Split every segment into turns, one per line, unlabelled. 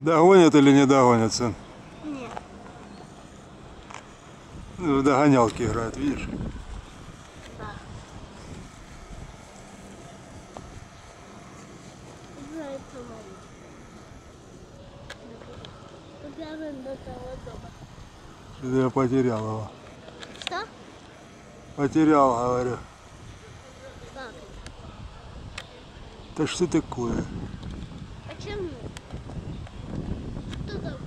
Догонят или не догонят, сын?
Нет.
В догонялки играют, видишь?
Да. Играет самолет. Побежим до того дома.
Что-то я потерял его.
Что?
Потерял, говорю.
Как?
Да что такое?
Почему? Что такое?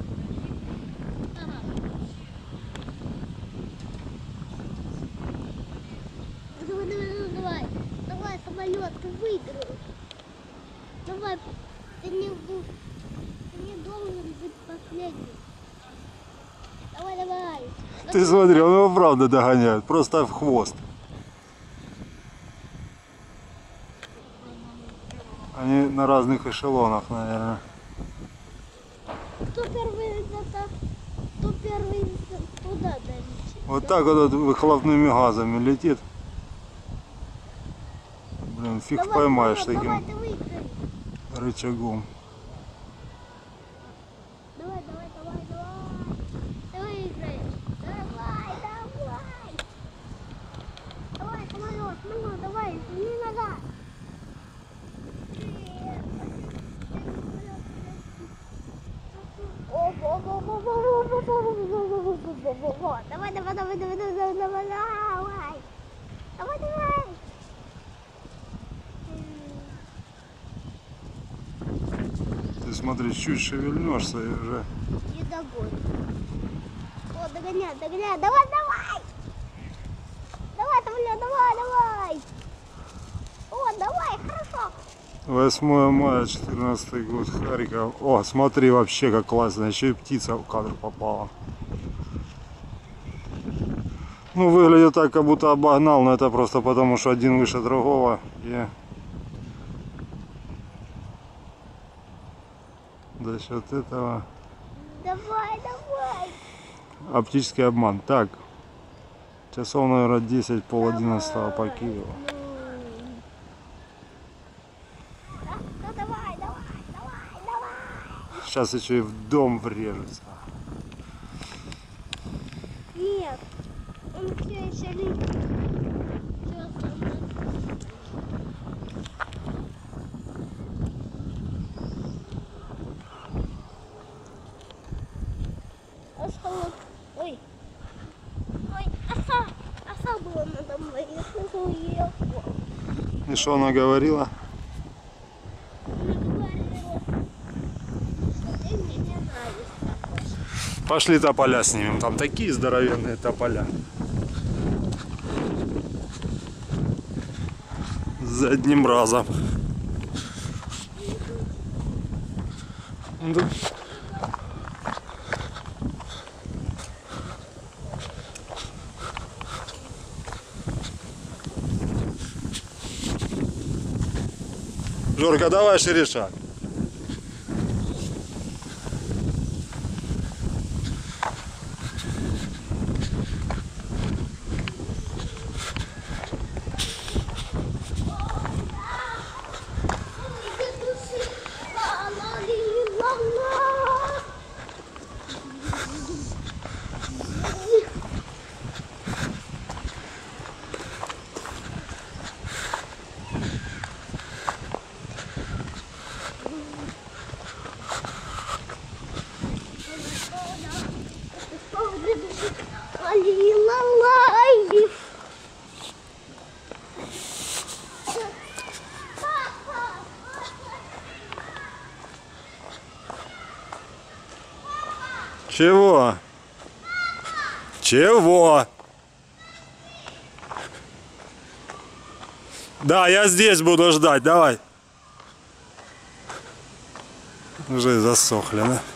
Давай. Давай, самолет, ты выиграешь. Давай, ты не должен быть последним. Давай.
Ты смотри, он его правда догоняет, просто в хвост. Они на разных эшелонах, наверное.
Кто первый туда долетит?
Вот так вот выхлопными газами летит. Блин, фиг
Давай,
поймаешь
давай,
таким
ты выиграешь.
рычагом.
Давай. Ты выиграешь. Давай, самолет, давай, не нога. Давай.
Ты смотри, чуть шевельнешься и уже.
Не догонит. О, догоняй. Давай. Давай, самолет, давай. О, давай, хорошо.
8 мая 14 год, Харьков. О, смотри, вообще как классно, еще и птица в кадр попала. Ну, выглядит так, как будто обогнал, но это просто потому, что один выше другого. И за счет этого
Давай.
оптический обман. Так, часов, наверное, 10, пол 11 по Киеву.
Ну, давай.
Сейчас еще и в дом врежется.
Нет, он все еще летит. Ой, оса была надо мной, я слышал ее.
И что она говорила?
Она говорила, что ты мне не нравишься.
Пошли тополя снимем, там такие здоровенные тополя. За одним разом. Жорка, давай шире шаг. Чего? Чего? Да, я здесь буду ждать, давай. Уже засохли, да?